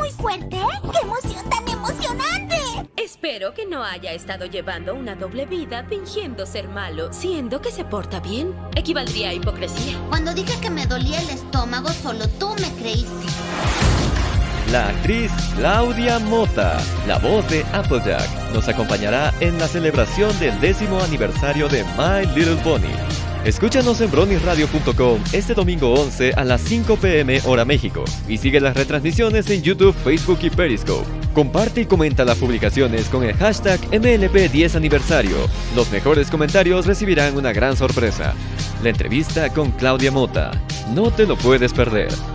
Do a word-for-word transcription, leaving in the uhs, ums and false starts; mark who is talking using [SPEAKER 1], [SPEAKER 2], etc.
[SPEAKER 1] muy fuerte? ¡Qué emoción tan emocionante!
[SPEAKER 2] Espero que no haya estado llevando una doble vida fingiendo ser malo, siendo que se porta bien. Equivaldría a hipocresía.
[SPEAKER 1] Cuando dije que me dolía el estómago, solo tú me creíste.
[SPEAKER 3] La actriz Claudia Motta, la voz de Applejack, nos acompañará en la celebración del décimo aniversario de My Little Pony. Escúchanos en bronies radio punto com este domingo once a las cinco pe eme hora México y sigue las retransmisiones en YouTube, Facebook y Periscope. Comparte y comenta las publicaciones con el hashtag eme ele pe diez aniversario. Los mejores comentarios recibirán una gran sorpresa. La entrevista con Claudia Motta. No te lo puedes perder.